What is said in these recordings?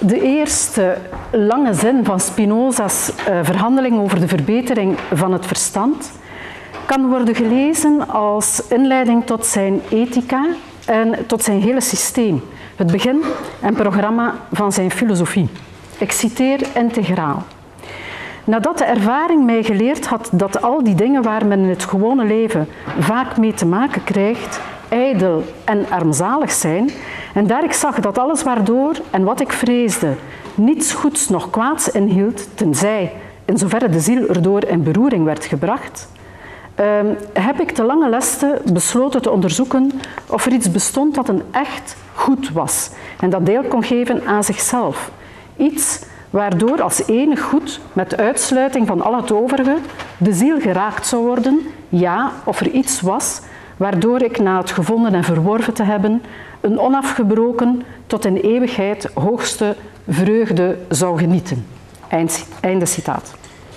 De eerste lange zin van Spinoza's verhandeling over de verbetering van het verstand kan worden gelezen als inleiding tot zijn ethica en tot zijn hele systeem, het begin en programma van zijn filosofie. Ik citeer integraal. Nadat de ervaring mij geleerd had dat al die dingen waar men in het gewone leven vaak mee te maken krijgt, ijdel en armzalig zijn, en daar ik zag dat alles waardoor en wat ik vreesde niets goeds noch kwaads inhield, tenzij in zoverre de ziel erdoor in beroering werd gebracht, heb ik te lange leste besloten te onderzoeken of er iets bestond dat een echt goed was en dat deel kon geven aan zichzelf. Iets waardoor als enig goed, met uitsluiting van al het overige, de ziel geraakt zou worden, ja, of er iets was waardoor ik na het gevonden en verworven te hebben een onafgebroken tot in eeuwigheid hoogste vreugde zou genieten. Einde citaat.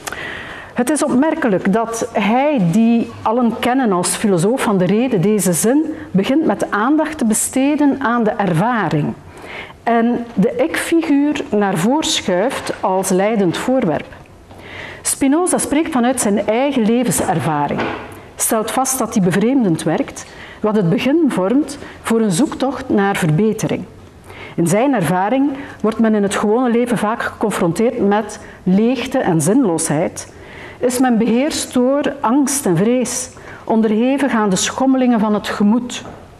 Het is opmerkelijk dat hij, die allen kennen als filosoof van de rede, deze zin begint met aandacht te besteden aan de ervaring en de ik-figuur naar voren schuift als leidend voorwerp. Spinoza spreekt vanuit zijn eigen levenservaring, stelt vast dat die bevreemdend werkt, wat het begin vormt voor een zoektocht naar verbetering. In zijn ervaring wordt men in het gewone leven vaak geconfronteerd met leegte en zinloosheid, is men beheerst door angst en vrees, onderhevig aan de schommelingen van het gemoed.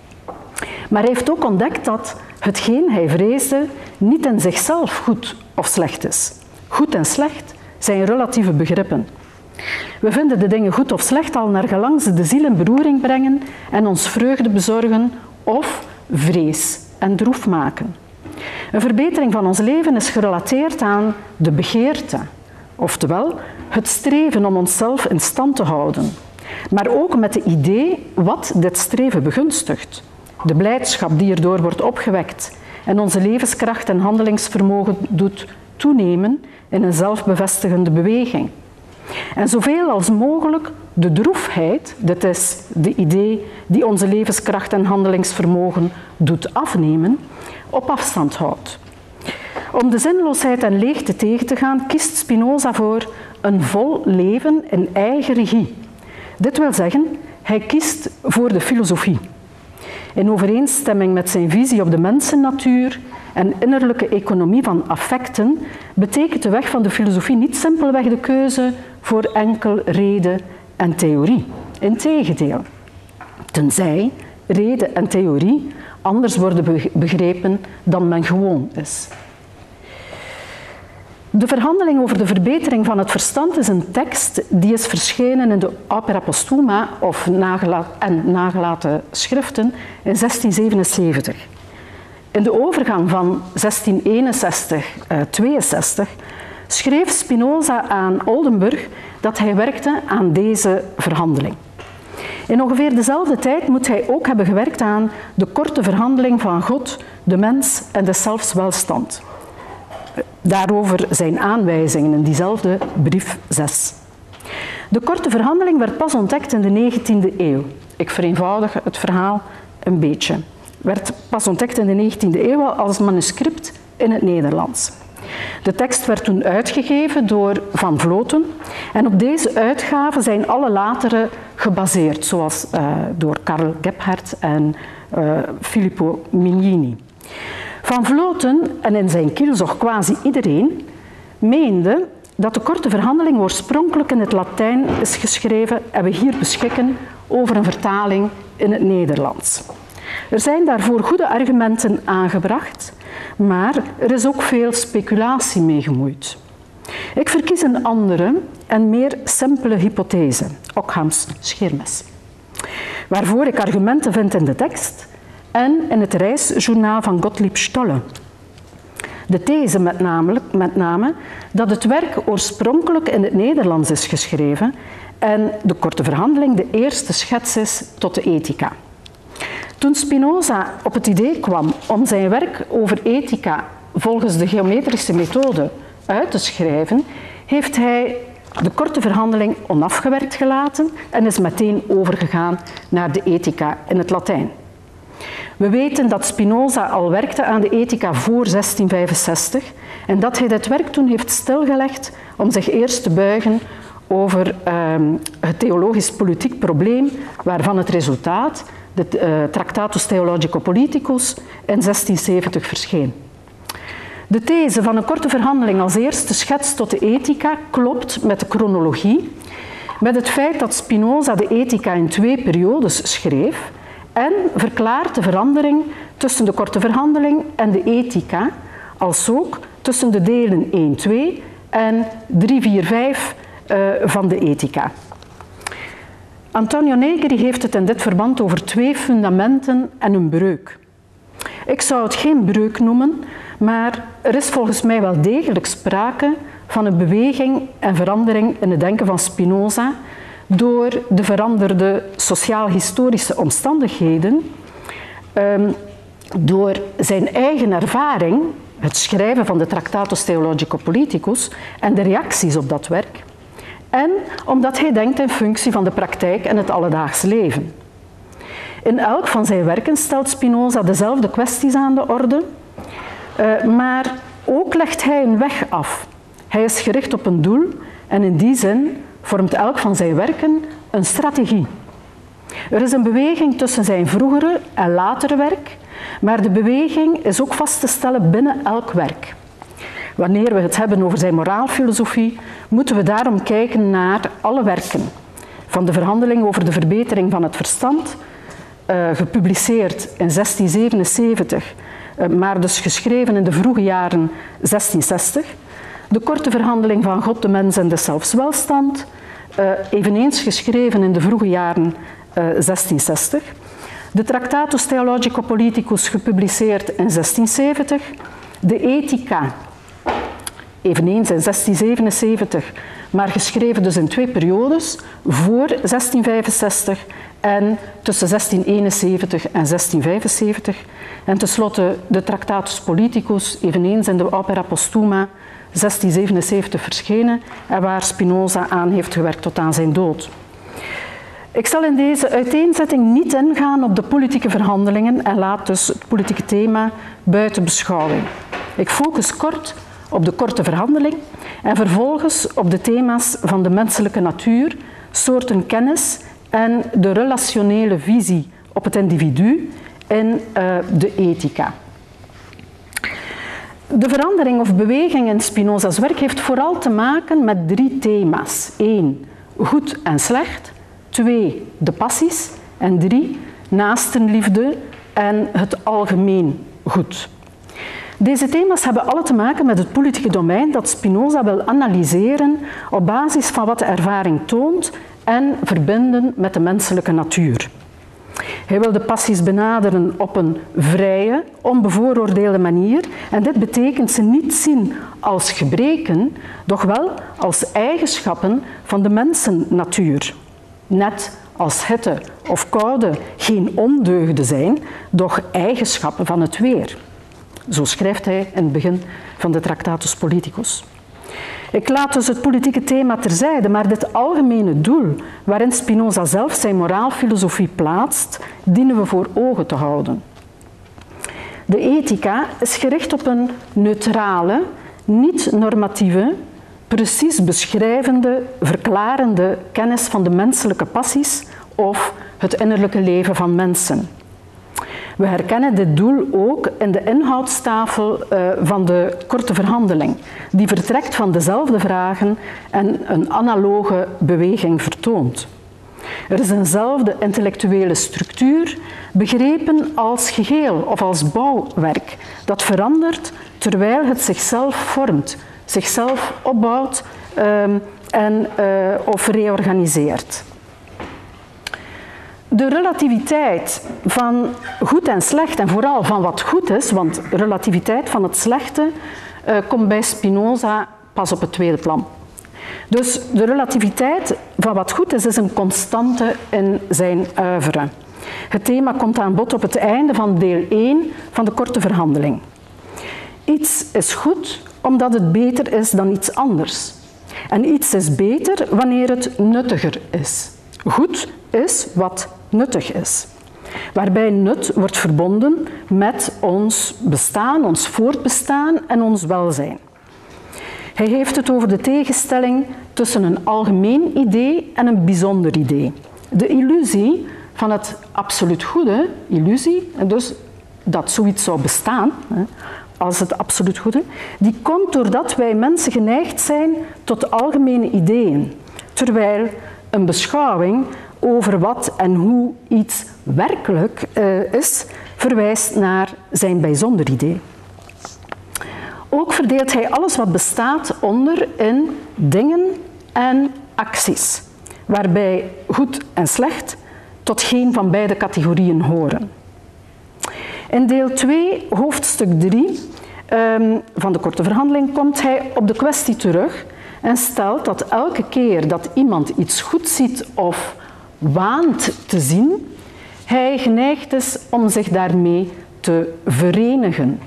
Maar hij heeft ook ontdekt dat hetgeen hij vreesde niet in zichzelf goed of slecht is. Goed en slecht zijn relatieve begrippen. We vinden de dingen goed of slecht al naar gelang ze de ziel in beroering brengen en ons vreugde bezorgen of vrees en droef maken. Een verbetering van ons leven is gerelateerd aan de begeerte, oftewel het streven om onszelf in stand te houden, maar ook met het idee wat dit streven begunstigt. De blijdschap die erdoor wordt opgewekt en onze levenskracht en handelingsvermogen doet toenemen in een zelfbevestigende beweging. En zoveel als mogelijk de droefheid, dit is de idee die onze levenskracht en handelingsvermogen doet afnemen, op afstand houdt. Om de zinloosheid en leegte tegen te gaan, kiest Spinoza voor een vol leven in eigen regie. Dit wil zeggen, hij kiest voor de filosofie. In overeenstemming met zijn visie op de mensennatuur en innerlijke economie van affecten, betekent de weg van de filosofie niet simpelweg de keuze voor enkel reden en theorie. Integendeel, tenzij reden en theorie anders worden begrepen dan men gewoon is. De verhandeling over de verbetering van het verstand is een tekst die is verschenen in de Opera Postuma of nagelaten schriften in 1677. In de overgang van 1661-62 schreef Spinoza aan Oldenburg dat hij werkte aan deze verhandeling. In ongeveer dezelfde tijd moet hij ook hebben gewerkt aan de korte verhandeling van God, de mens en deszelfs welstand. Daarover zijn aanwijzingen in diezelfde brief 6. De korte verhandeling werd pas ontdekt in de 19e eeuw. Ik vereenvoudig het verhaal een beetje. Werd pas ontdekt in de 19e eeuw als manuscript in het Nederlands. De tekst werd toen uitgegeven door Van Vloten en op deze uitgave zijn alle latere gebaseerd, zoals door Karl Gebhardt en Filippo Mignini. Van Vloten, en in zijn kielzog quasi iedereen, meende dat de korte verhandeling oorspronkelijk in het Latijn is geschreven en we hier beschikken over een vertaling in het Nederlands. Er zijn daarvoor goede argumenten aangebracht, maar er is ook veel speculatie mee gemoeid. Ik verkies een andere en meer simpele hypothese, Ockhams scheermes, waarvoor ik argumenten vind in de tekst en in het reisjournaal van Gottlieb Stolle. De these met name dat het werk oorspronkelijk in het Nederlands is geschreven en de korte verhandeling de eerste schets is tot de ethica. Toen Spinoza op het idee kwam om zijn werk over ethica volgens de geometrische methode uit te schrijven, heeft hij de korte verhandeling onafgewerkt gelaten en is meteen overgegaan naar de ethica in het Latijn. We weten dat Spinoza al werkte aan de ethica voor 1665 en dat hij dit werk toen heeft stilgelegd om zich eerst te buigen over het theologisch-politiek probleem waarvan het resultaat, de Tractatus Theologico-Politicus, in 1670 verscheen. De these van een korte verhandeling als eerste schets tot de ethica klopt met de chronologie, met het feit dat Spinoza de ethica in 2 periodes schreef en verklaart de verandering tussen de korte verhandeling en de ethica, als ook tussen de delen 1, 2 en 3, 4, 5 van de ethica. Antonio Negri heeft het in dit verband over 2 fundamenten en een breuk. Ik zou het geen breuk noemen, maar er is volgens mij wel degelijk sprake van een beweging en verandering in het denken van Spinoza door de veranderde sociaal-historische omstandigheden, door zijn eigen ervaring, het schrijven van de Tractatus Theologico-Politicus en de reacties op dat werk, en omdat hij denkt in functie van de praktijk en het alledaags leven. In elk van zijn werken stelt Spinoza dezelfde kwesties aan de orde, maar ook legt hij een weg af. Hij is gericht op een doel en in die zin vormt elk van zijn werken een strategie. Er is een beweging tussen zijn vroegere en latere werk, maar de beweging is ook vast te stellen binnen elk werk. Wanneer we het hebben over zijn moraalfilosofie, moeten we daarom kijken naar alle werken. Van de verhandeling over de verbetering van het verstand, gepubliceerd in 1677, maar dus geschreven in de vroege jaren 1660. De korte verhandeling van God, de mens en de zelfswelstand, eveneens geschreven in de vroege jaren 1660. De Tractatus Theologico-Politicus, gepubliceerd in 1670. De Ethica, eveneens in 1677, maar geschreven dus in 2 periodes, voor 1665 en tussen 1671 en 1675. En tenslotte de Tractatus Politicus, eveneens in de Opera Postuma, 1677 verschenen en waar Spinoza aan heeft gewerkt tot aan zijn dood. Ik zal in deze uiteenzetting niet ingaan op de politieke verhandelingen en laat dus het politieke thema buiten beschouwing. Ik focus kort op de korte verhandeling en vervolgens op de thema's van de menselijke natuur, soorten kennis en de relationele visie op het individu in de ethica. De verandering of beweging in Spinoza's werk heeft vooral te maken met 3 thema's. 1. Goed en slecht. 2. De passies. En 3. Naastenliefde en het algemeen goed. Deze thema's hebben alle te maken met het politieke domein dat Spinoza wil analyseren op basis van wat de ervaring toont en verbinden met de menselijke natuur. Hij wil de passies benaderen op een vrije, onbevooroordeelde manier en dit betekent ze niet zien als gebreken, doch wel als eigenschappen van de mensennatuur. Net als hitte of koude geen ondeugden zijn, doch eigenschappen van het weer. Zo schrijft hij in het begin van de Tractatus Politicus. Ik laat dus het politieke thema terzijde, maar dit algemene doel waarin Spinoza zelf zijn moraalfilosofie plaatst, dienen we voor ogen te houden. De ethica is gericht op een neutrale, niet-normatieve, precies beschrijvende, verklarende kennis van de menselijke passies of het innerlijke leven van mensen. We herkennen dit doel ook in de inhoudstafel van de korte verhandeling, die vertrekt van dezelfde vragen en een analoge beweging vertoont. Er is eenzelfde intellectuele structuur, begrepen als geheel of als bouwwerk, dat verandert terwijl het zichzelf vormt, zichzelf opbouwt of reorganiseert. De relativiteit van goed en slecht en vooral van wat goed is, want relativiteit van het slechte komt bij Spinoza pas op het tweede plan. Dus de relativiteit van wat goed is een constante in zijn oeuvre. Het thema komt aan bod op het einde van deel 1 van de korte verhandeling. Iets is goed omdat het beter is dan iets anders. En iets is beter wanneer het nuttiger is. Goed is wat nuttig is. waarbij nut wordt verbonden met ons bestaan, ons voortbestaan en ons welzijn. Hij heeft het over de tegenstelling tussen een algemeen idee en een bijzonder idee. De illusie van het absoluut goede, illusie, en dus dat zoiets zou bestaan als het absoluut goede, die komt doordat wij mensen geneigd zijn tot algemene ideeën, terwijl een beschouwing over wat en hoe iets werkelijk is, verwijst naar zijn bijzonder idee. Ook verdeelt hij alles wat bestaat onder in dingen en acties, waarbij goed en slecht tot geen van beide categorieën horen. In deel 2, hoofdstuk 3 van de korte verhandeling komt hij op de kwestie terug en stelt dat elke keer dat iemand iets goed ziet of waant te zien, hij geneigd is om zich daarmee te verenigen.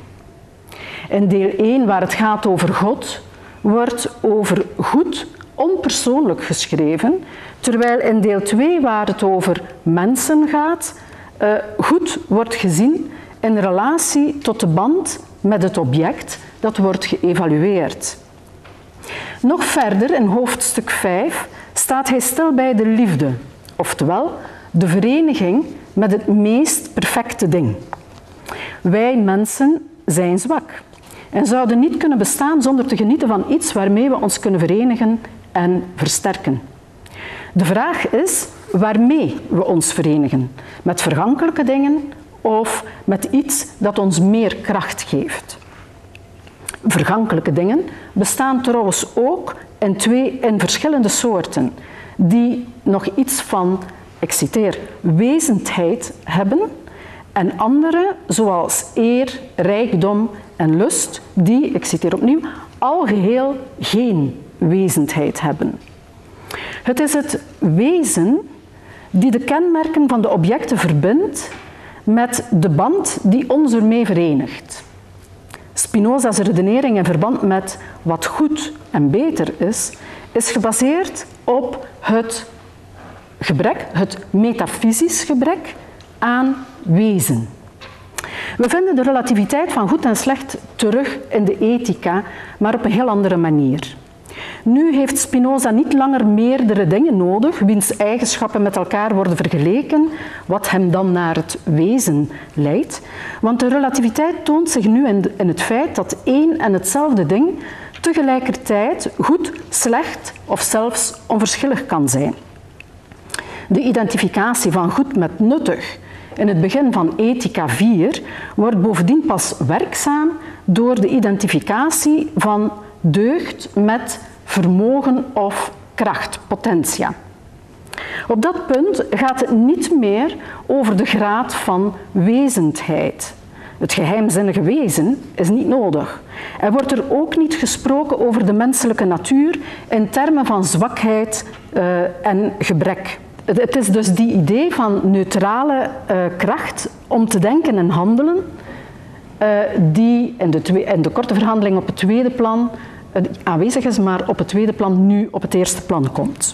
In deel 1, waar het gaat over God, wordt over goed onpersoonlijk geschreven, terwijl in deel 2, waar het over mensen gaat, goed wordt gezien in relatie tot de band met het object dat wordt geëvalueerd. Nog verder, in hoofdstuk 5, staat hij stil bij de liefde, oftewel de vereniging met het meest perfecte ding. Wij mensen zijn zwak en zouden niet kunnen bestaan zonder te genieten van iets waarmee we ons kunnen verenigen en versterken. De vraag is waarmee we ons verenigen, met vergankelijke dingen of met iets dat ons meer kracht geeft. Vergankelijke dingen bestaan trouwens ook in verschillende soorten, die nog iets van, ik citeer, wezendheid hebben, en andere, zoals eer, rijkdom en lust, die, ik citeer opnieuw, algeheel geen wezendheid hebben. Het is het wezen die de kenmerken van de objecten verbindt met de band die ons ermee verenigt. Spinoza's redenering in verband met wat goed en beter is gebaseerd op het gebrek, het metafysisch gebrek aan wezen. We vinden de relativiteit van goed en slecht terug in de ethica, maar op een heel andere manier. Nu heeft Spinoza niet langer meerdere dingen nodig, wiens eigenschappen met elkaar worden vergeleken, wat hem dan naar het wezen leidt. Want de relativiteit toont zich nu in het feit dat één en hetzelfde ding tegelijkertijd goed, slecht of zelfs onverschillig kan zijn. De identificatie van goed met nuttig in het begin van Ethica 4 wordt bovendien pas werkzaam door de identificatie van deugd met vermogen of kracht, potentia. Op dat punt gaat het niet meer over de graad van wezendheid. Het geheimzinnige wezen is niet nodig. Er wordt er ook niet gesproken over de menselijke natuur in termen van zwakheid en gebrek. Het is dus die idee van neutrale kracht om te denken en handelen die in de korte verhandeling op het tweede plan aanwezig is, maar op het tweede plan nu op het eerste plan komt.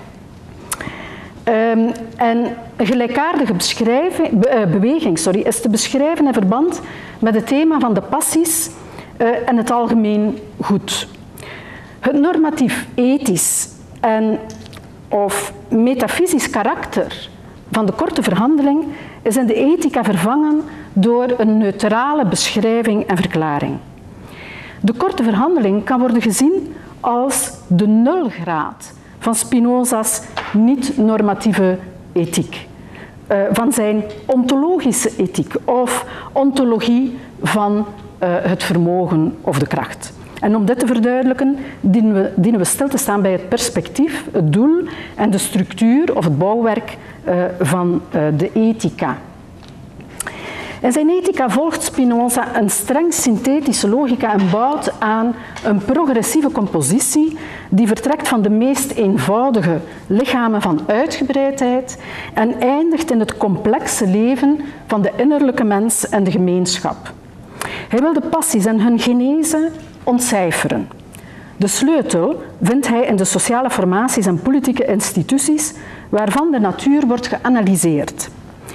En een gelijkaardige beweging is te beschrijven in verband met het thema van de passies en het algemeen goed. Het normatief ethisch of metafysisch karakter van de korte verhandeling is in de ethica vervangen door een neutrale beschrijving en verklaring. De korte verhandeling kan worden gezien als de nulgraad van Spinoza's niet-normatieve ethiek, van zijn ontologische ethiek of ontologie van het vermogen of de kracht. En om dit te verduidelijken dienen we stil te staan bij het perspectief, het doel en de structuur of het bouwwerk van de ethica. In zijn ethica volgt Spinoza een streng synthetische logica en bouwt aan een progressieve compositie die vertrekt van de meest eenvoudige lichamen van uitgebreidheid en eindigt in het complexe leven van de innerlijke mens en de gemeenschap. Hij wil de passies en hun genese ontcijferen. De sleutel vindt hij in de sociale formaties en politieke instituties waarvan de natuur wordt geanalyseerd.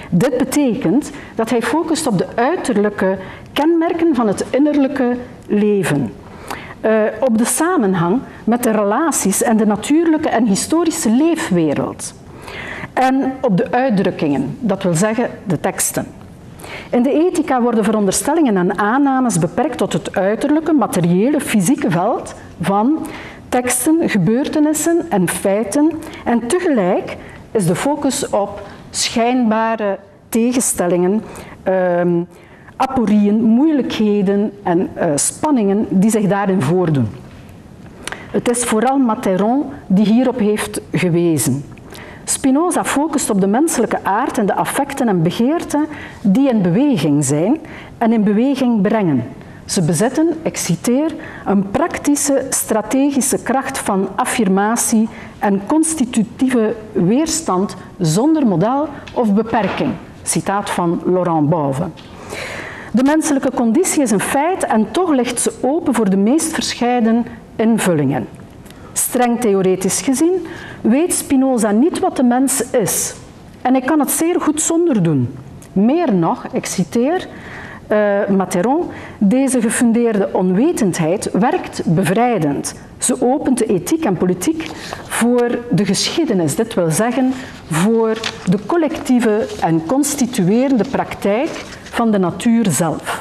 Dit betekent dat hij focust op de uiterlijke kenmerken van het innerlijke leven. Op de samenhang met de relaties en de natuurlijke en historische leefwereld. En op de uitdrukkingen, dat wil zeggen de teksten. In de ethica worden veronderstellingen en aannames beperkt tot het uiterlijke, materiële, fysieke veld van teksten, gebeurtenissen en feiten. En tegelijk is de focus op schijnbare tegenstellingen, aporieën, moeilijkheden en spanningen die zich daarin voordoen. Het is vooral Matheron die hierop heeft gewezen. Spinoza focust op de menselijke aard en de affecten en begeerten die in beweging zijn en in beweging brengen. Ze bezitten, ik citeer, een praktische, strategische kracht van affirmatie en constitutieve weerstand zonder model of beperking. Citaat van Laurent Bauve. De menselijke conditie is een feit en toch ligt ze open voor de meest verscheiden invullingen. Streng theoretisch gezien weet Spinoza niet wat de mens is. En hij kan het zeer goed zonder doen. Meer nog, ik citeer Matheron, deze gefundeerde onwetendheid werkt bevrijdend. Ze opent de ethiek en politiek voor de geschiedenis, dit wil zeggen voor de collectieve en constituerende praktijk van de natuur zelf.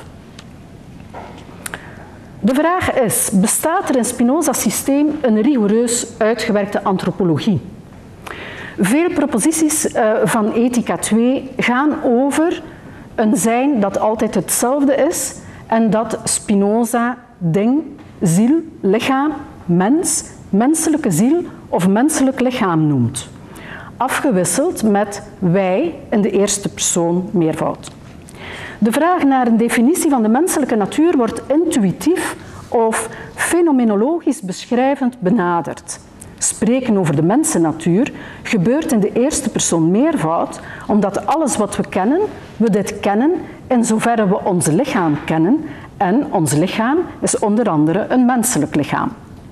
De vraag is, bestaat er in Spinoza's systeem een rigoureus uitgewerkte antropologie? Veel proposities van Ethica 2 gaan over een zijn dat altijd hetzelfde is en dat Spinoza ding, ziel, lichaam, mens, menselijke ziel of menselijk lichaam noemt. Afgewisseld met wij in de eerste persoon meervoud. De vraag naar een definitie van de menselijke natuur wordt intuïtief of fenomenologisch beschrijvend benaderd. Spreken over de mensennatuur gebeurt in de eerste persoon meervoud, omdat alles wat we kennen, we dit kennen in zoverre we ons lichaam kennen en ons lichaam is onder andere een menselijk lichaam.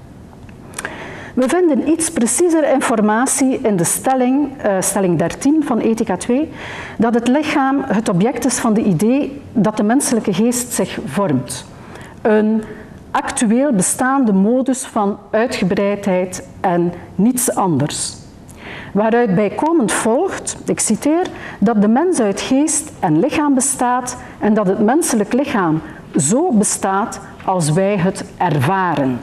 We vinden iets preciezer informatie in de stelling 13 van Ethica 2, dat het lichaam het object is van de idee dat de menselijke geest zich vormt. Een actueel bestaande modus van uitgebreidheid en niets anders. Waaruit bijkomend volgt, ik citeer, dat de mens uit geest en lichaam bestaat en dat het menselijk lichaam zo bestaat als wij het ervaren.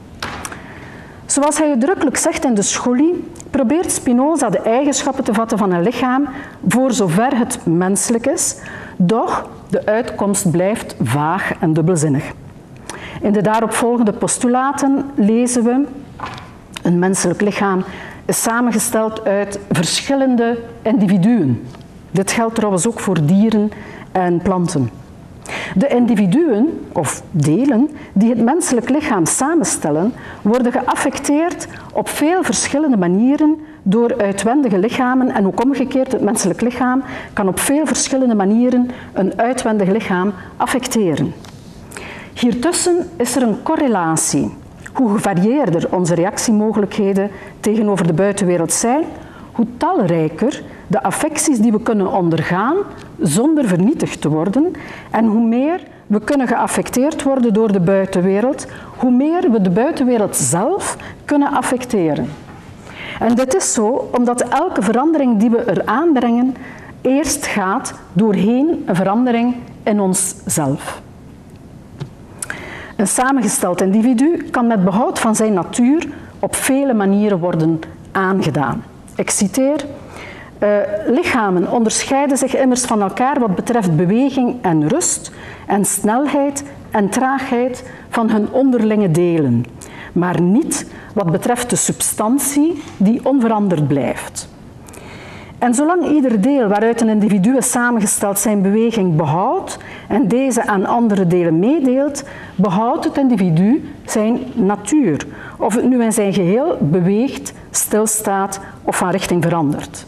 Zoals hij uitdrukkelijk zegt in de Scholie, probeert Spinoza de eigenschappen te vatten van een lichaam voor zover het menselijk is, doch de uitkomst blijft vaag en dubbelzinnig. In de daaropvolgende postulaten lezen we: een menselijk lichaam is samengesteld uit verschillende individuen. Dit geldt trouwens ook voor dieren en planten. De individuen, of delen, die het menselijk lichaam samenstellen, worden geaffecteerd op veel verschillende manieren door uitwendige lichamen en ook omgekeerd, het menselijk lichaam kan op veel verschillende manieren een uitwendig lichaam affecteren. Hiertussen is er een correlatie. Hoe gevarieerder onze reactiemogelijkheden tegenover de buitenwereld zijn, hoe talrijker de affecties die we kunnen ondergaan zonder vernietigd te worden en hoe meer we kunnen geaffecteerd worden door de buitenwereld, hoe meer we de buitenwereld zelf kunnen affecteren. En dit is zo omdat elke verandering die we eraan brengen eerst gaat doorheen een verandering in onszelf. Een samengesteld individu kan met behoud van zijn natuur op vele manieren worden aangedaan. Ik citeer: lichamen onderscheiden zich immers van elkaar wat betreft beweging en rust en snelheid en traagheid van hun onderlinge delen, maar niet wat betreft de substantie die onveranderd blijft. En zolang ieder deel waaruit een individu is samengesteld zijn beweging behoudt en deze aan andere delen meedeelt, behoudt het individu zijn natuur, of het nu in zijn geheel beweegt, stilstaat of van richting verandert.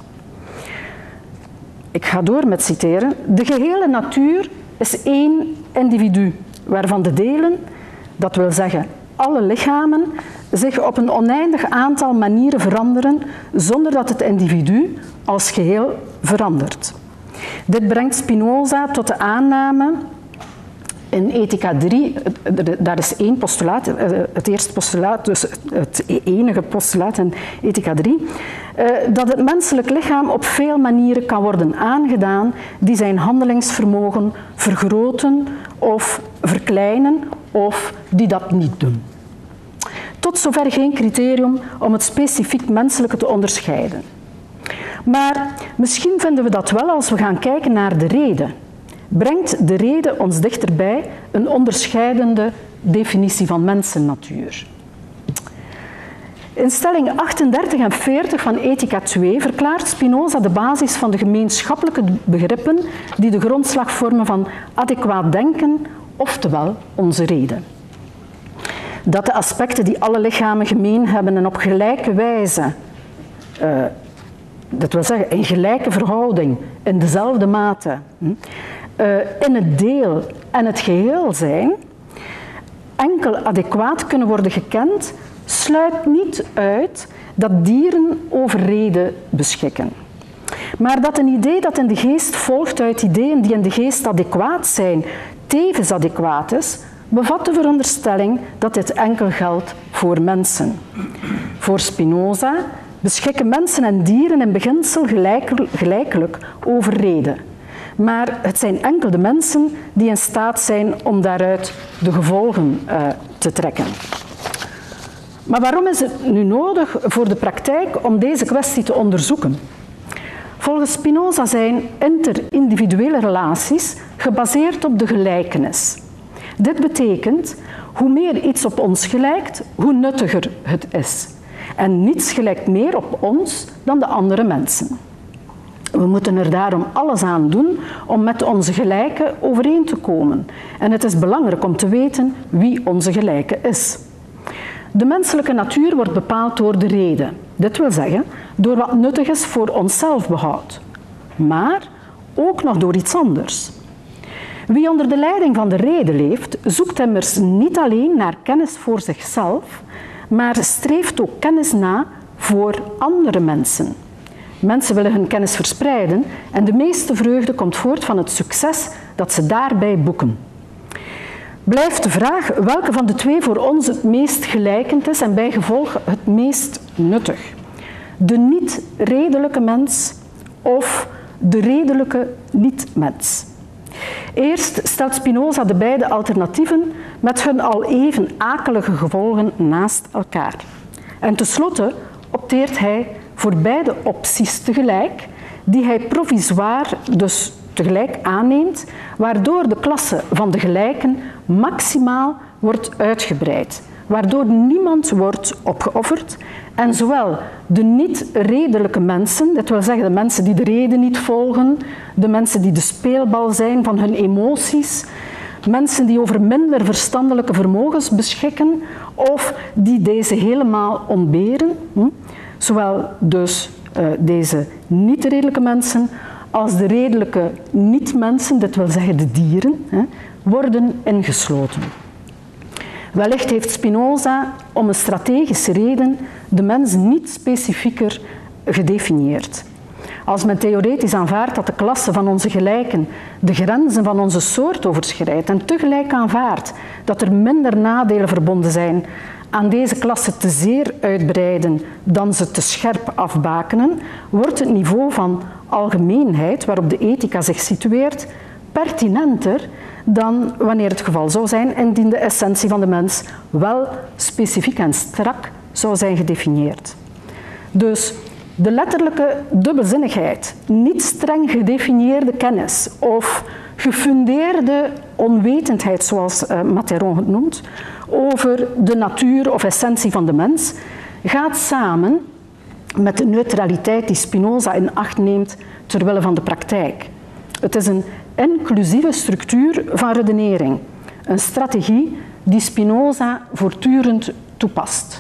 Ik ga door met citeren. De gehele natuur is één individu, waarvan de delen, dat wil zeggen alle lichamen, zich op een oneindig aantal manieren veranderen zonder dat het individu als geheel verandert. Dit brengt Spinoza tot de aanname in Ethica 3, daar is één postulaat, het eerste postulaat, dus het enige postulaat in Ethica 3, dat het menselijk lichaam op veel manieren kan worden aangedaan die zijn handelingsvermogen vergroten of verkleinen of die dat niet doen. Tot zover geen criterium om het specifiek menselijke te onderscheiden. Maar misschien vinden we dat wel als we gaan kijken naar de reden. Brengt de reden ons dichterbij een onderscheidende definitie van mensennatuur. In stelling 38 en 40 van Ethica 2 verklaart Spinoza de basis van de gemeenschappelijke begrippen die de grondslag vormen van adequaat denken, oftewel onze reden. Dat de aspecten die alle lichamen gemeen hebben en op gelijke wijze, dat wil zeggen in gelijke verhouding, in dezelfde mate, in het deel en het geheel zijn, enkel adequaat kunnen worden gekend, sluit niet uit dat dieren over reden beschikken. Maar dat een idee dat in de geest volgt uit ideeën die in de geest adequaat zijn, tevens adequaat is, bevat de veronderstelling dat dit enkel geldt voor mensen. Voor Spinoza beschikken mensen en dieren in beginsel gelijkelijk over reden. Maar het zijn enkel de mensen die in staat zijn om daaruit de gevolgen te trekken. Maar waarom is het nu nodig voor de praktijk om deze kwestie te onderzoeken? Volgens Spinoza zijn interindividuele relaties gebaseerd op de gelijkenis. Dit betekent, hoe meer iets op ons gelijkt, hoe nuttiger het is. En niets gelijkt meer op ons dan de andere mensen. We moeten er daarom alles aan doen om met onze gelijken overeen te komen. En het is belangrijk om te weten wie onze gelijke is. De menselijke natuur wordt bepaald door de reden. Dit wil zeggen, door wat nuttig is voor ons zelfbehoud. Maar ook nog door iets anders. Wie onder de leiding van de reden leeft, zoekt immers niet alleen naar kennis voor zichzelf, maar streeft ook kennis na voor andere mensen. Mensen willen hun kennis verspreiden en de meeste vreugde komt voort van het succes dat ze daarbij boeken. Blijft de vraag welke van de twee voor ons het meest gelijkend is en bijgevolg het meest nuttig. De niet-redelijke mens of de redelijke niet-mens. Eerst stelt Spinoza de beide alternatieven met hun al even akelige gevolgen naast elkaar. En tenslotte opteert hij voor beide opties tegelijk, die hij provisoir dus tegelijk aanneemt, waardoor de klasse van de gelijken maximaal wordt uitgebreid, waardoor niemand wordt opgeofferd en zowel de niet-redelijke mensen, dat wil zeggen de mensen die de reden niet volgen, de mensen die de speelbal zijn van hun emoties, mensen die over minder verstandelijke vermogens beschikken of die deze helemaal ontberen, zowel dus deze niet-redelijke mensen als de redelijke niet-mensen, dat wil zeggen de dieren, worden ingesloten. Wellicht heeft Spinoza om een strategische reden de mens niet specifieker gedefinieerd. Als men theoretisch aanvaardt dat de klasse van onze gelijken de grenzen van onze soort overschrijdt en tegelijk aanvaardt dat er minder nadelen verbonden zijn aan deze klasse te zeer uitbreiden dan ze te scherp afbakenen, wordt het niveau van algemeenheid waarop de ethica zich situeert pertinenter dan wanneer het geval zou zijn indien de essentie van de mens wel specifiek en strak zou zijn gedefinieerd. Dus de letterlijke dubbelzinnigheid, niet streng gedefinieerde kennis of gefundeerde onwetendheid, zoals Matheron het noemt, over de natuur of essentie van de mens, gaat samen met de neutraliteit die Spinoza in acht neemt ter wille van de praktijk. Het is een inclusieve structuur van redenering, een strategie die Spinoza voortdurend toepast.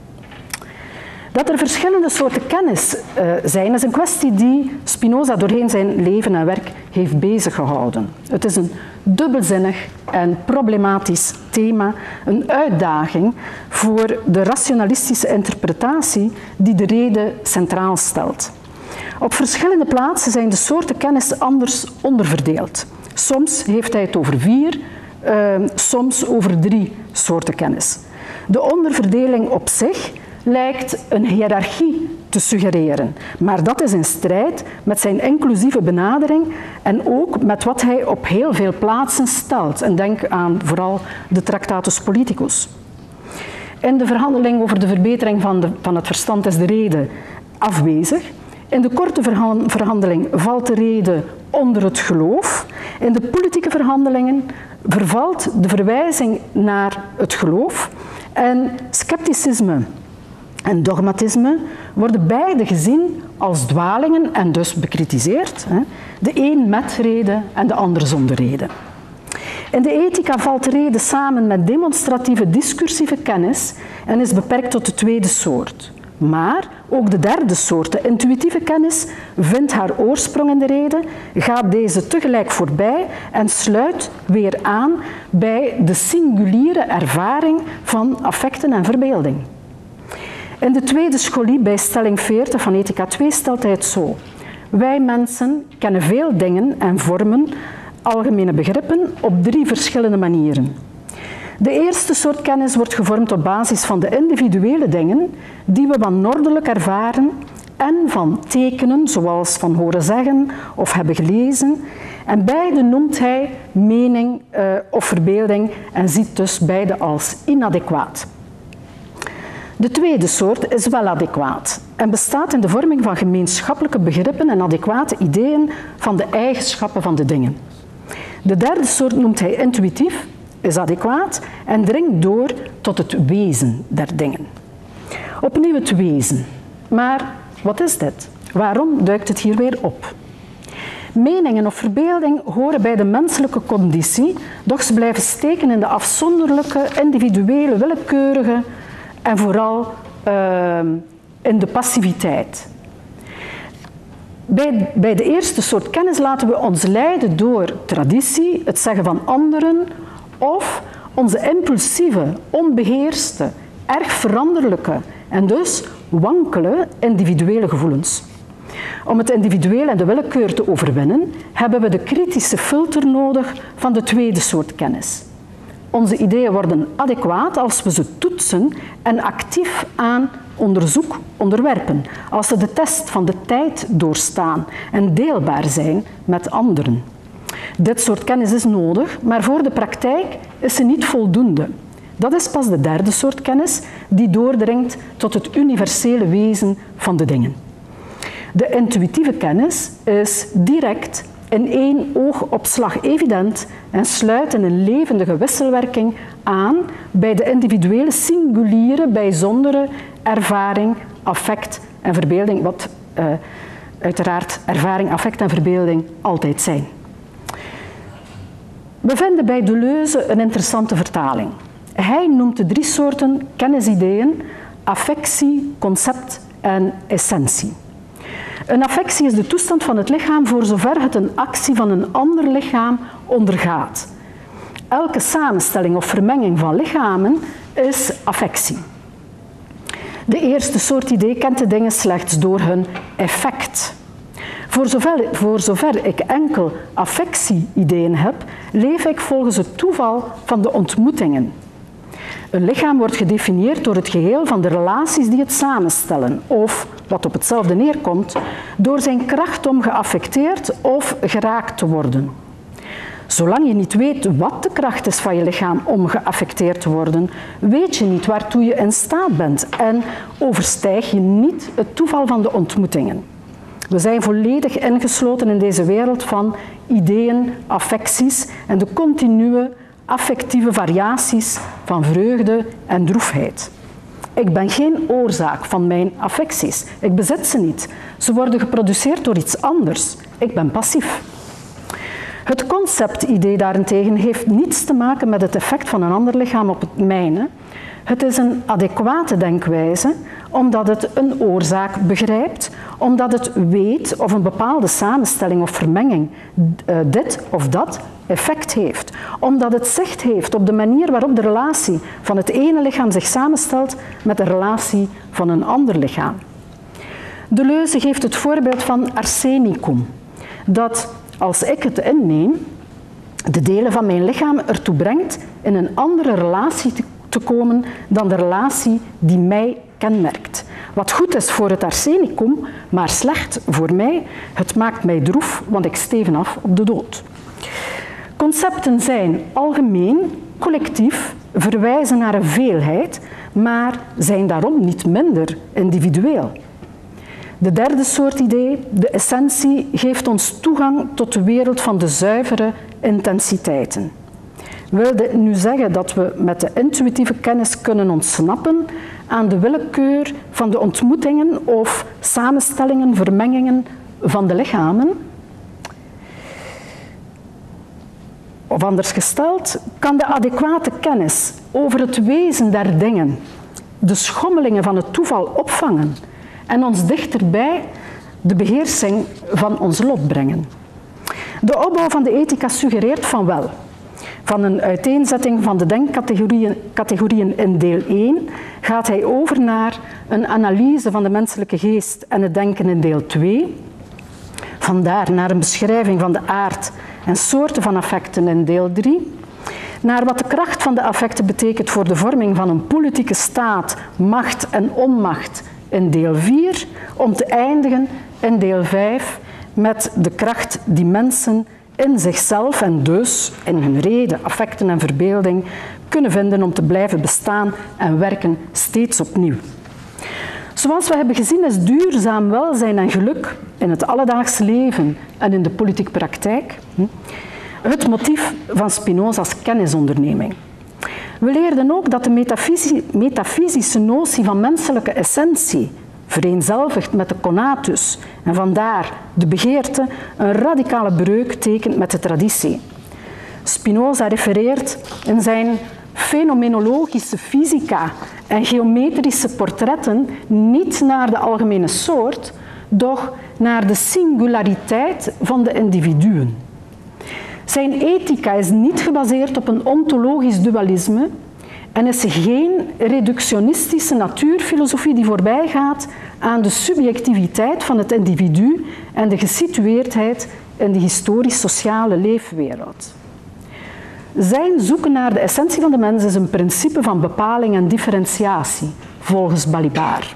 Dat er verschillende soorten kennis zijn, is een kwestie die Spinoza doorheen zijn leven en werk heeft beziggehouden. Het is een dubbelzinnig en problematisch thema, een uitdaging voor de rationalistische interpretatie die de reden centraal stelt. Op verschillende plaatsen zijn de soorten kennis anders onderverdeeld. Soms heeft hij het over 4, soms over 3 soorten kennis. De onderverdeling op zich lijkt een hiërarchie te suggereren, maar dat is in strijd met zijn inclusieve benadering en ook met wat hij op heel veel plaatsen stelt. En denk aan vooral de Tractatus Politicus. In de verhandeling over de verbetering van het verstand is de rede afwezig. In de korte verhandeling valt de rede onder het geloof. In de politieke verhandelingen vervalt de verwijzing naar het geloof. En scepticisme en dogmatisme worden beide gezien als dwalingen en dus bekritiseerd. De een met rede en de ander zonder rede. In de ethica valt de rede samen met demonstratieve discursieve kennis en is beperkt tot de tweede soort. Maar ook de derde soort, de intuïtieve kennis, vindt haar oorsprong in de rede, gaat deze tegelijk voorbij en sluit weer aan bij de singuliere ervaring van affecten en verbeelding. In de tweede scholie, bij stelling 40 van Ethica 2, stelt hij het zo. Wij mensen kennen veel dingen en vormen algemene begrippen op 3 verschillende manieren. De eerste soort kennis wordt gevormd op basis van de individuele dingen die we wanordelijk ervaren en van tekenen zoals van horen zeggen of hebben gelezen. En beide noemt hij mening of verbeelding en ziet dus beide als inadequaat. De tweede soort is wel adequaat en bestaat in de vorming van gemeenschappelijke begrippen en adequate ideeën van de eigenschappen van de dingen. De derde soort noemt hij intuïtief, is adequaat en dringt door tot het wezen der dingen. Opnieuw het wezen. Maar wat is dit? Waarom duikt het hier weer op? Meningen of verbeelding horen bij de menselijke conditie, doch ze blijven steken in de afzonderlijke, individuele, willekeurige en vooral in de passiviteit. Bij de eerste soort kennis laten we ons leiden door traditie, het zeggen van anderen of onze impulsieve, onbeheerste, erg veranderlijke en dus wankele individuele gevoelens. Om het individueel en de willekeur te overwinnen, hebben we de kritische filter nodig van de tweede soort kennis. Onze ideeën worden adequaat als we ze toetsen en actief aan onderzoek onderwerpen, als ze de test van de tijd doorstaan en deelbaar zijn met anderen. Dit soort kennis is nodig, maar voor de praktijk is ze niet voldoende. Dat is pas de derde soort kennis die doordringt tot het universele wezen van de dingen. De intuïtieve kennis is direct in 1 oogopslag evident en sluit in een levendige wisselwerking aan bij de individuele singuliere, bijzondere ervaring, affect en verbeelding, wat uiteraard ervaring, affect en verbeelding altijd zijn. We vinden bij Deleuze een interessante vertaling. Hij noemt de 3 soorten kennisideeën affectie, concept en essentie. Een affectie is de toestand van het lichaam voor zover het een actie van een ander lichaam ondergaat. Elke samenstelling of vermenging van lichamen is affectie. De eerste soort idee kent de dingen slechts door hun effect. Voor zover ik enkel affectie-ideeën heb, leef ik volgens het toeval van de ontmoetingen. Een lichaam wordt gedefinieerd door het geheel van de relaties die het samenstellen, of, wat op hetzelfde neerkomt, door zijn kracht om geaffecteerd of geraakt te worden. Zolang je niet weet wat de kracht is van je lichaam om geaffecteerd te worden, weet je niet waartoe je in staat bent en overstijg je niet het toeval van de ontmoetingen. We zijn volledig ingesloten in deze wereld van ideeën, affecties en de continue affectieve variaties van vreugde en droefheid. Ik ben geen oorzaak van mijn affecties. Ik bezit ze niet. Ze worden geproduceerd door iets anders. Ik ben passief. Het conceptidee daarentegen heeft niets te maken met het effect van een ander lichaam op het mijne. Het is een adequate denkwijze, omdat het een oorzaak begrijpt, omdat het weet of een bepaalde samenstelling of vermenging dit of dat effect heeft, omdat het zicht heeft op de manier waarop de relatie van het ene lichaam zich samenstelt met de relatie van een ander lichaam. Deleuze geeft het voorbeeld van arsenicum, dat als ik het inneem, de delen van mijn lichaam ertoe brengt in een andere relatie te komen dan de relatie die mij kenmerkt. Wat goed is voor het arsenicum, maar slecht voor mij. Het maakt mij droef, want ik steven af op de dood. Concepten zijn algemeen, collectief, verwijzen naar een veelheid, maar zijn daarom niet minder individueel. De derde soort idee, de essentie, geeft ons toegang tot de wereld van de zuivere intensiteiten. Wil dit nu zeggen dat we met de intuïtieve kennis kunnen ontsnappen aan de willekeur van de ontmoetingen of samenstellingen, vermengingen van de lichamen? Of anders gesteld, kan de adequate kennis over het wezen der dingen de schommelingen van het toeval opvangen en ons dichterbij de beheersing van ons lot brengen? De opbouw van de ethica suggereert van wel. Van een uiteenzetting van de denkcategorieën in deel 1 gaat hij over naar een analyse van de menselijke geest en het denken in deel 2. Vandaar naar een beschrijving van de aard en soorten van affecten in deel 3. Naar wat de kracht van de affecten betekent voor de vorming van een politieke staat, macht en onmacht in deel 4. Om te eindigen in deel 5 met de kracht die mensen in zichzelf en dus in hun reden, affecten en verbeelding kunnen vinden om te blijven bestaan en werken steeds opnieuw. Zoals we hebben gezien is duurzaam welzijn en geluk in het alledaagse leven en in de politieke praktijk het motief van Spinoza's kennisonderneming. We leerden ook dat de metafysische notie van menselijke essentie vereenzelvigt met de conatus en vandaar de begeerte een radicale breuk tekent met de traditie. Spinoza refereert in zijn fenomenologische fysica en geometrische portretten niet naar de algemene soort, doch naar de singulariteit van de individuen. Zijn ethica is niet gebaseerd op een ontologisch dualisme en is geen reductionistische natuurfilosofie die voorbij gaat aan de subjectiviteit van het individu en de gesitueerdheid in de historisch-sociale leefwereld. Zijn zoeken naar de essentie van de mens is een principe van bepaling en differentiatie, volgens Balibar.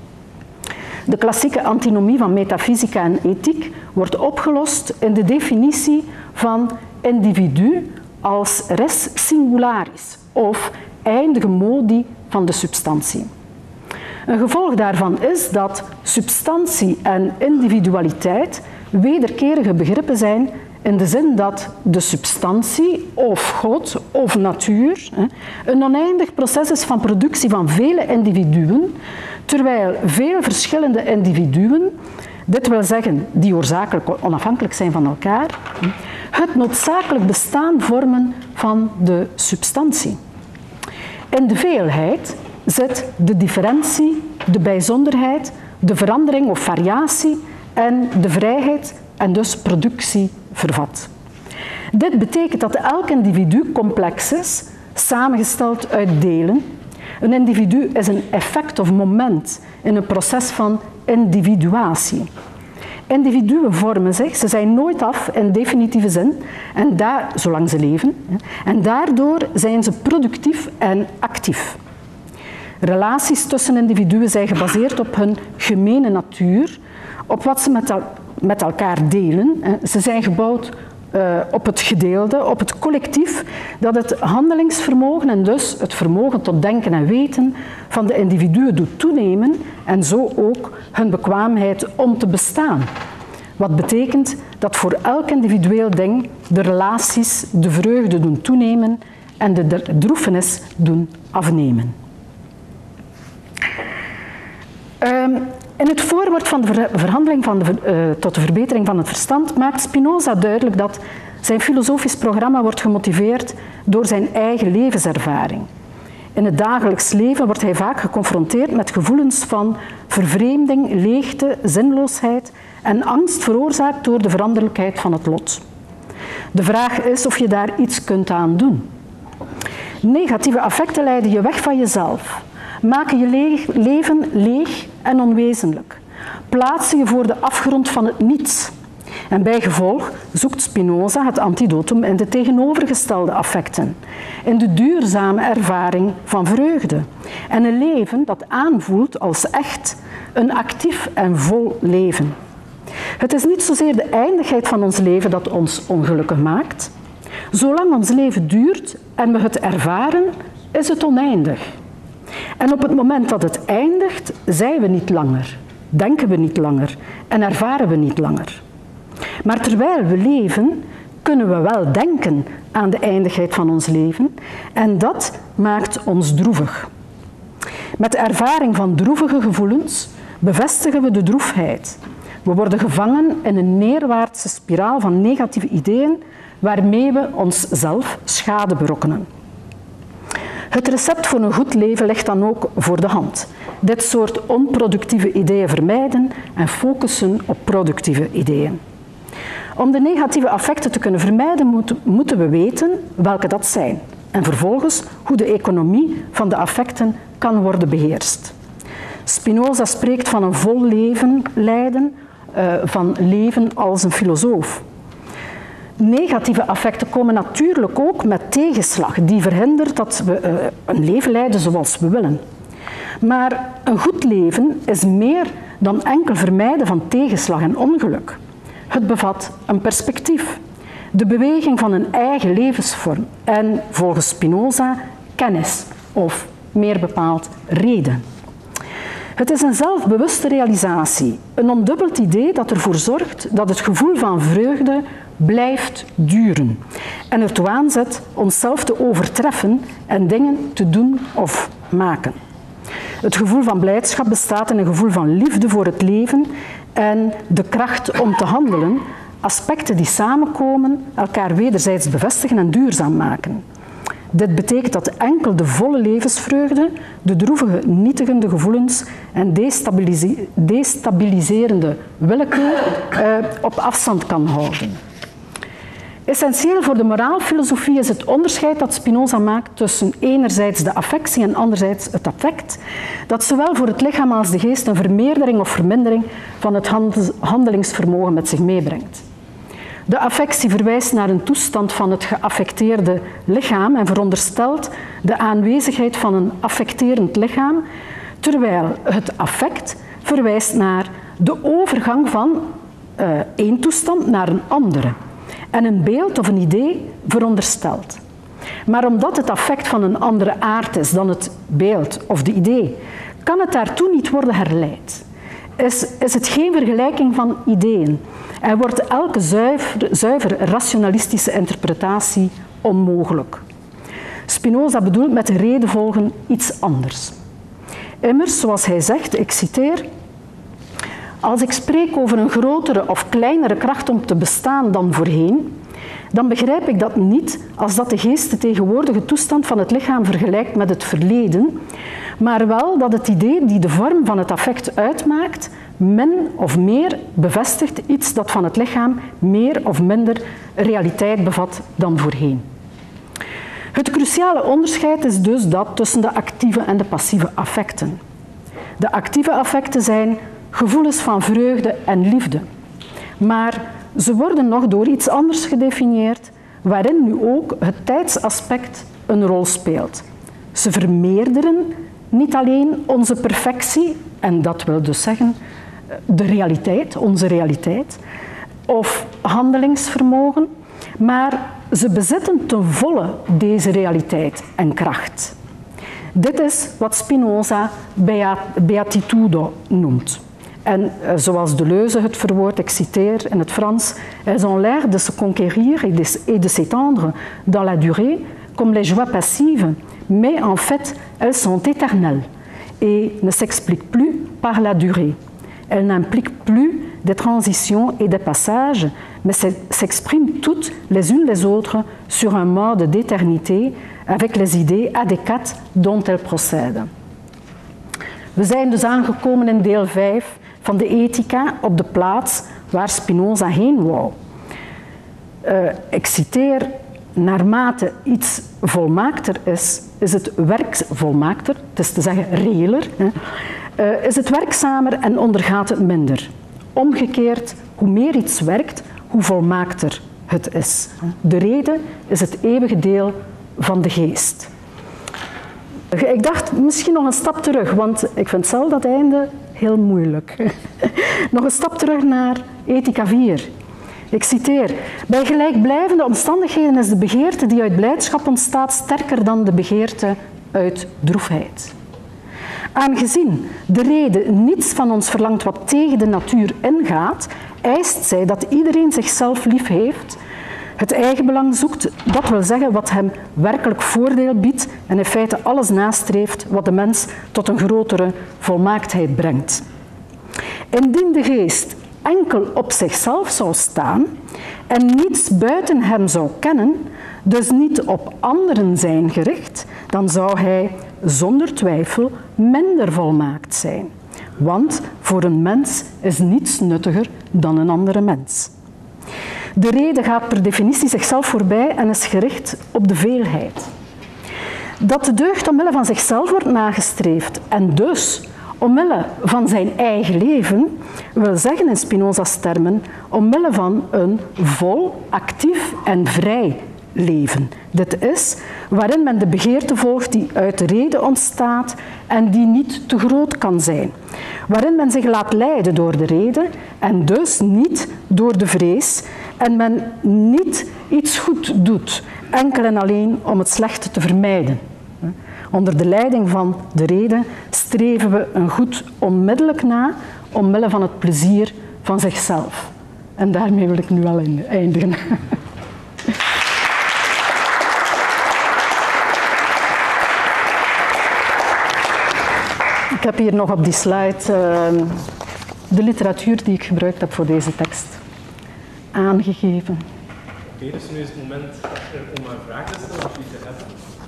De klassieke antinomie van metafysica en ethiek wordt opgelost in de definitie van individu als res singularis, of eindige modi van de substantie. Een gevolg daarvan is dat substantie en individualiteit wederkerige begrippen zijn in de zin dat de substantie of God of natuur een oneindig proces is van productie van vele individuen, terwijl veel verschillende individuen, dit wil zeggen die oorzakelijk onafhankelijk zijn van elkaar, het noodzakelijk bestaan vormen van de substantie. In de veelheid zit de differentie, de bijzonderheid, de verandering of variatie en de vrijheid en dus productie vervat. Dit betekent dat elk individu complex is, samengesteld uit delen. Een individu is een effect of moment in een proces van individuatie. Individuen vormen zich, ze zijn nooit af in definitieve zin, en zolang ze leven, en daardoor zijn ze productief en actief. Relaties tussen individuen zijn gebaseerd op hun gemene natuur, op wat ze met elkaar delen. Ze zijn gebouwd op het gedeelde, op het collectief, dat het handelingsvermogen en dus het vermogen tot denken en weten van de individuen doet toenemen en zo ook hun bekwaamheid om te bestaan. Wat betekent dat voor elk individueel ding de relaties de vreugde doen toenemen en de droefenis doen afnemen. In het voorwoord van de verhandeling tot de verbetering van het verstand maakt Spinoza duidelijk dat zijn filosofisch programma wordt gemotiveerd door zijn eigen levenservaring. In het dagelijks leven wordt hij vaak geconfronteerd met gevoelens van vervreemding, leegte, zinloosheid en angst veroorzaakt door de veranderlijkheid van het lot. De vraag is of je daar iets kunt aan doen. Negatieve affecten leiden je weg van jezelf, maken je leven leeg en onwezenlijk. plaatsen je voor de afgrond van het niets. En bij gevolg zoekt Spinoza het antidotum in de tegenovergestelde affecten, in de duurzame ervaring van vreugde en een leven dat aanvoelt als echt, een actief en vol leven. Het is niet zozeer de eindigheid van ons leven dat ons ongelukkig maakt. Zolang ons leven duurt en we het ervaren, is het oneindig. En op het moment dat het eindigt, zijn we niet langer, denken we niet langer en ervaren we niet langer. Maar terwijl we leven, kunnen we wel denken aan de eindigheid van ons leven en dat maakt ons droevig. Met de ervaring van droevige gevoelens bevestigen we de droefheid. We worden gevangen in een neerwaartse spiraal van negatieve ideeën waarmee we onszelf schade berokkenen. Het recept voor een goed leven ligt dan ook voor de hand. Dit soort onproductieve ideeën vermijden en focussen op productieve ideeën. Om de negatieve affecten te kunnen vermijden, moeten we weten welke dat zijn. En vervolgens hoe de economie van de affecten kan worden beheerst. Spinoza spreekt van een vol leven leiden, van leven als een filosoof. Negatieve affecten komen natuurlijk ook met tegenslag, die verhindert dat we een leven leiden zoals we willen. Maar een goed leven is meer dan enkel vermijden van tegenslag en ongeluk. Het bevat een perspectief, de beweging van een eigen levensvorm en, volgens Spinoza, kennis, of meer bepaald reden. Het is een zelfbewuste realisatie, een ondubbeld idee dat ervoor zorgt dat het gevoel van vreugde blijft duren en ertoe aanzet onszelf te overtreffen en dingen te doen of maken. Het gevoel van blijdschap bestaat in een gevoel van liefde voor het leven en de kracht om te handelen, aspecten die samenkomen, elkaar wederzijds bevestigen en duurzaam maken. Dit betekent dat enkel de volle levensvreugde, de droevige, nietigende gevoelens en destabiliserende willekeur op afstand kan houden. Essentieel voor de moraalfilosofie is het onderscheid dat Spinoza maakt tussen enerzijds de affectie en anderzijds het affect, dat zowel voor het lichaam als de geest een vermeerdering of vermindering van het handelingsvermogen met zich meebrengt. De affectie verwijst naar een toestand van het geaffecteerde lichaam en veronderstelt de aanwezigheid van een affecterend lichaam, terwijl het affect verwijst naar de overgang van één toestand naar een andere en een beeld of een idee veronderstelt. Maar omdat het affect van een andere aard is dan het beeld of de idee, kan het daartoe niet worden herleid. Is het geen vergelijking van ideeën en wordt elke zuiver rationalistische interpretatie onmogelijk. Spinoza bedoelt met de redenvolgen iets anders. Immers, zoals hij zegt, ik citeer: als ik spreek over een grotere of kleinere kracht om te bestaan dan voorheen, dan begrijp ik dat niet als dat de geest de tegenwoordige toestand van het lichaam vergelijkt met het verleden, maar wel dat het idee die de vorm van het affect uitmaakt, min of meer bevestigt iets dat van het lichaam meer of minder realiteit bevat dan voorheen. Het cruciale onderscheid is dus dat tussen de actieve en de passieve affecten. De actieve affecten zijn gevoelens van vreugde en liefde, maar ze worden nog door iets anders gedefinieerd, waarin nu ook het tijdsaspect een rol speelt. Ze vermeerderen niet alleen onze perfectie, en dat wil dus zeggen de realiteit, onze realiteit, of handelingsvermogen, maar ze bezitten ten volle deze realiteit en kracht. Dit is wat Spinoza beatitudo noemt. En zoals Deleuze het verwoordt, ik citeer in het Frans: elles ont l'air de se conquérir et de s'étendre dans la durée comme les joies passives, mais en fait elles sont éternelles et ne s'expliquent plus par la durée. Elles n'impliquent plus des transitions et des passages, mais s'expriment toutes les unes les autres sur un mode d'éternité avec les idées adéquates dont elles procèdent. We zijn dus aangekomen in deel 5 van de Ethica, op de plaats waar Spinoza heen wou. Ik citeer: naarmate iets volmaakter is het werk volmaakter, het is te zeggen reëler, is het werkzamer en ondergaat het minder. Omgekeerd, hoe meer iets werkt, hoe volmaakter het is. De rede is het eeuwige deel van de geest. Ik dacht misschien nog een stap terug, want ik vind zelf dat einde heel moeilijk. Nog een stap terug naar Ethica 4. Ik citeer: bij gelijkblijvende omstandigheden is de begeerte die uit blijdschap ontstaat sterker dan de begeerte uit droefheid. Aangezien de rede niets van ons verlangt wat tegen de natuur ingaat, eist zij dat iedereen zichzelf lief heeft, het eigenbelang zoekt, dat wil zeggen wat hem werkelijk voordeel biedt en in feite alles nastreeft wat de mens tot een grotere volmaaktheid brengt. Indien de geest enkel op zichzelf zou staan en niets buiten hem zou kennen, dus niet op anderen zijn gericht, dan zou hij zonder twijfel minder volmaakt zijn. Want voor een mens is niets nuttiger dan een andere mens. De rede gaat per definitie zichzelf voorbij en is gericht op de veelheid. Dat de deugd omwille van zichzelf wordt nagestreefd en dus omwille van zijn eigen leven, wil zeggen in Spinoza's termen, omwille van een vol, actief en vrij leven. Dit is waarin men de begeerte volgt die uit de rede ontstaat en die niet te groot kan zijn. Waarin men zich laat leiden door de rede en dus niet door de vrees en men niet iets goed doet, enkel en alleen om het slechte te vermijden. Onder de leiding van de rede streven we een goed onmiddellijk na, omwille van het plezier van zichzelf. En daarmee wil ik nu al eindigen. Ik heb hier nog op die slide de literatuur die ik gebruikt heb voor deze tekst aangegeven. Oké, dus nu is het moment om een vraag te stellen als jullie te hebben.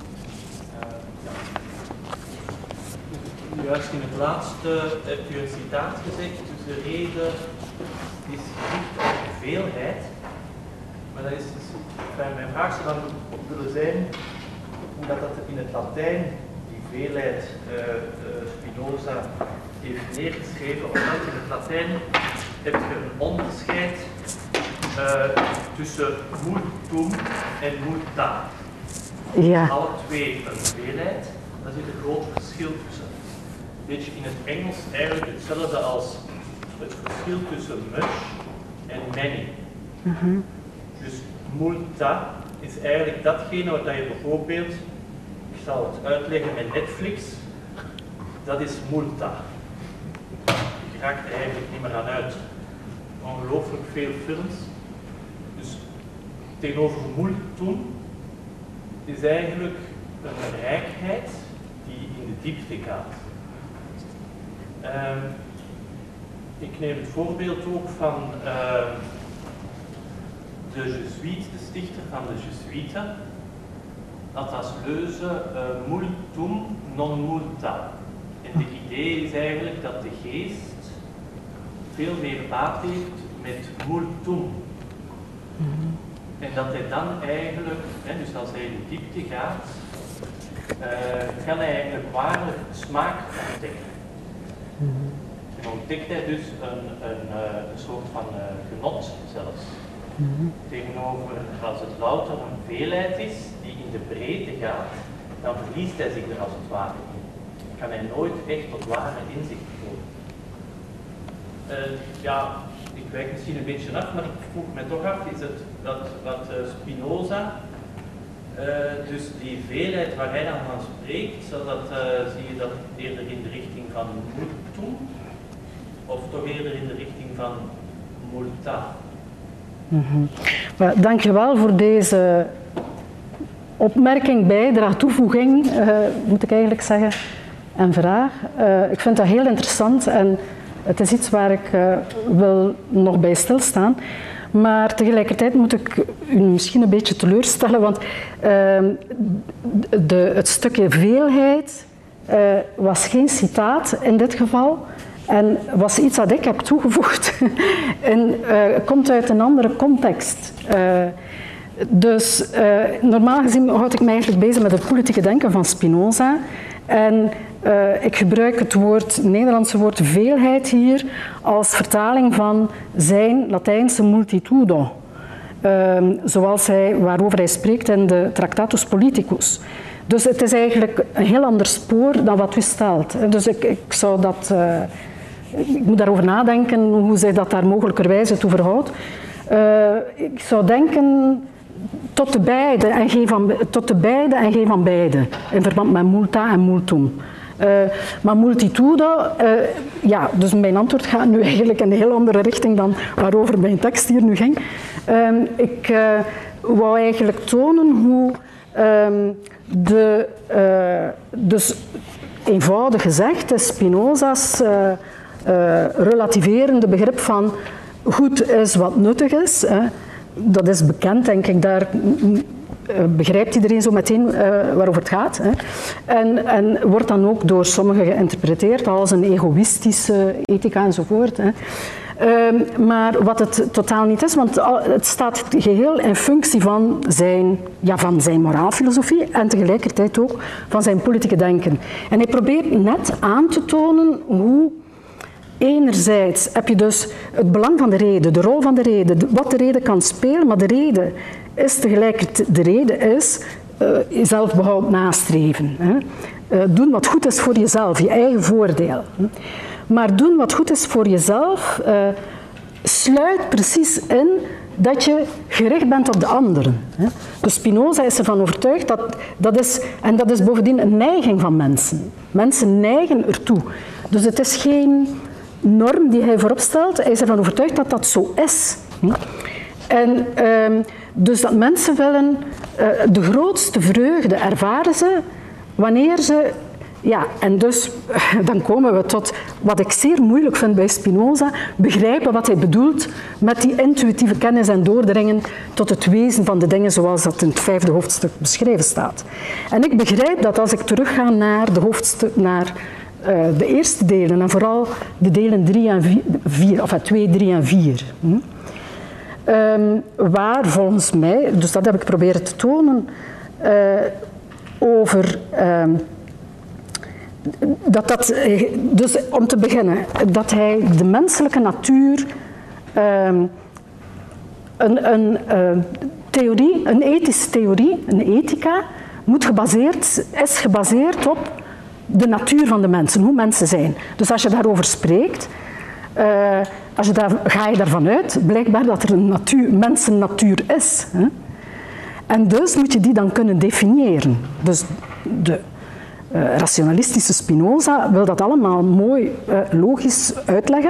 Juist in het laatste hebt u een citaat gezegd, dus de rede is gericht op de veelheid. Maar dat is dus, mijn vraag zou dan op willen zijn hoe dat in het Latijn die veelheid Spinoza heeft neergeschreven, omdat in het Latijn heb je een onderscheid tussen multum en multa. Ja. Alle twee een veelheid, daar zit een groot verschil tussen. Beetje in het Engels eigenlijk hetzelfde als het verschil tussen much en many. Dus multa is eigenlijk datgene wat je bijvoorbeeld, ik zal het uitleggen met Netflix, dat is multa. Je raakt er eigenlijk niet meer aan uit. Ongelooflijk veel films. Dus tegenover multum is eigenlijk een rijkheid die in de diepte gaat. Ik neem het voorbeeld ook van de Jesuit, de stichter van de Jesuiten, had als leuze multum non multa. En het idee is eigenlijk dat de geest veel meer baat heeft met multum. En dat hij dan eigenlijk, dus als hij in de diepte gaat, kan hij eigenlijk waarlijk smaak ontdekken. En ontdekt hij dus een soort van genot zelfs. Tegenover, als het louter een veelheid is die in de breedte gaat, dan verliest hij zich er als het ware in. Kan hij nooit echt tot ware inzicht komen. Ja, ik wijk misschien een beetje af, maar ik vroeg me toch af, is het dat wat Spinoza, dus die veelheid waar hij dan van spreekt, zie je dat eerder in de richting van multum, of toch eerder in de richting van multa? Dank je wel voor deze opmerking, bijdrage, toevoeging, moet ik eigenlijk zeggen, en vraag. Ik vind dat heel interessant en het is iets waar ik wil nog bij stilstaan. Maar tegelijkertijd moet ik u misschien een beetje teleurstellen, want het stukje veelheid was geen citaat in dit geval. En was iets dat ik heb toegevoegd en komt uit een andere context. Dus normaal gezien houd ik mij eigenlijk bezig met het politieke denken van Spinoza. En Ik gebruik het Nederlandse woord veelheid hier als vertaling van zijn Latijnse multitudo. Waarover hij spreekt in de Tractatus Politicus. Dus het is eigenlijk een heel ander spoor dan wat u stelt. Dus ik zou dat... ik moet daarover nadenken hoe zij dat daar mogelijkerwijze toe verhoudt. Ik zou denken tot de beide en geen van beide. In verband met multa en multum. Maar multitudo, ja, dus mijn antwoord gaat nu eigenlijk in een heel andere richting dan waarover mijn tekst hier nu ging. Ik wou eigenlijk tonen hoe dus eenvoudig gezegd is Spinoza's relativerende begrip van goed is wat nuttig is. Dat is bekend, denk ik, daar begrijpt iedereen zo meteen waarover het gaat. En wordt dan ook door sommigen geïnterpreteerd als een egoïstische ethica enzovoort. Maar wat het totaal niet is, want het staat geheel in functie van zijn moraalfilosofie en tegelijkertijd ook van zijn politieke denken. En hij probeert net aan te tonen hoe enerzijds heb je dus het belang van de rede, de rol van de rede, wat de rede kan spelen, maar de rede is tegelijkertijd zelfbehoud nastreven. Doen wat goed is voor jezelf, je eigen voordeel. Maar doen wat goed is voor jezelf sluit precies in dat je gericht bent op de anderen. Dus Spinoza is ervan overtuigd dat is bovendien een neiging van mensen. Mensen neigen ertoe. Dus het is geen norm die hij voorop stelt, hij is ervan overtuigd dat dat zo is. En dus dat mensen willen de grootste vreugde ervaren ze wanneer ze, ja, en dus dan komen we tot wat ik zeer moeilijk vind bij Spinoza, begrijpen wat hij bedoelt met die intuïtieve kennis en doordringen tot het wezen van de dingen zoals dat in het 5e hoofdstuk beschreven staat. En ik begrijp dat als ik terugga naar de eerste delen en vooral de delen 3 en 4, of 2, 3 en 4. Waar volgens mij, dus dat heb ik proberen te tonen, over dus om te beginnen, dat hij de menselijke natuur een ethische theorie, een ethica, is gebaseerd op de natuur van de mensen, hoe mensen zijn. Dus als je daarover spreekt, ga je daarvan uit, blijkbaar dat er een mensennatuur is. En dus moet je die dan kunnen definiëren. Dus de rationalistische Spinoza wil dat allemaal mooi logisch uitleggen.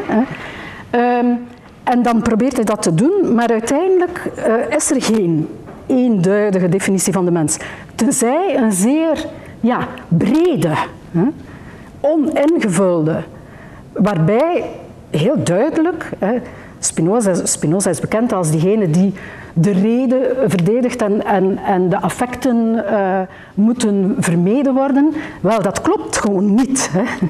En dan probeert hij dat te doen, maar uiteindelijk is er geen eenduidige definitie van de mens. Tenzij een zeer brede, oningevulde, waarbij heel duidelijk, Spinoza is bekend als diegene die de reden verdedigt en de affecten moeten vermeden worden. Wel, dat klopt gewoon niet.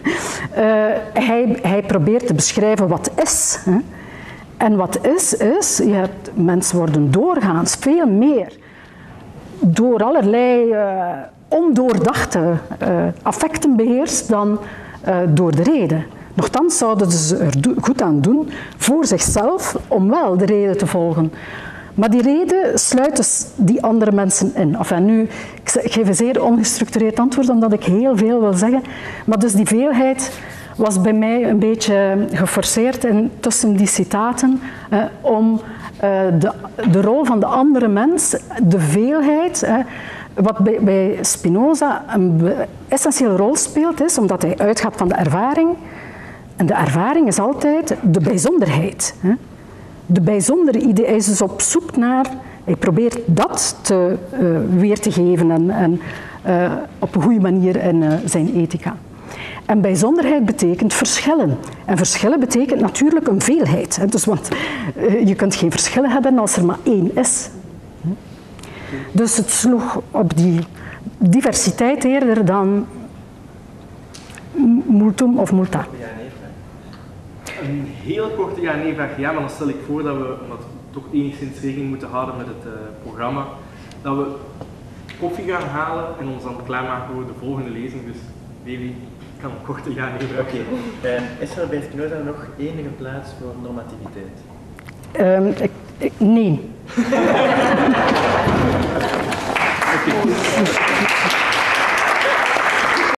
Hij probeert te beschrijven wat is. En wat is, mensen worden doorgaans veel meer door allerlei ondoordachte affecten beheerst dan door de reden. Nochtans zouden ze er goed aan doen voor zichzelf om wel de reden te volgen. Maar die reden sluit dus die andere mensen in. Ik geef een zeer ongestructureerd antwoord omdat ik heel veel wil zeggen. Maar dus die veelheid was bij mij een beetje geforceerd tussen die citaten om de rol van de andere mens, de veelheid, wat bij Spinoza een essentiële rol speelt, is omdat hij uitgaat van de ervaring. En de ervaring is altijd de bijzonderheid. De bijzondere idee. Hij is dus op zoek naar, hij probeert dat weer te geven en op een goede manier in zijn ethica. En bijzonderheid betekent verschillen. En verschillen betekent natuurlijk een veelheid. Dus, want je kunt geen verschillen hebben als er maar één is. Dus het sloeg op die diversiteit eerder dan multum of multa. Een heel korte ja-nee-vraag, ja, maar dan stel ik voor dat we, omdat we toch enigszins rekening moeten houden met het programma, dat we koffie gaan halen en ons dan klaarmaken voor de volgende lezing. Dus Wie kan korte ja niet gebruiken? Oké. Is er bij Spinoza nog enige plaats voor normativiteit? Nee. Oké.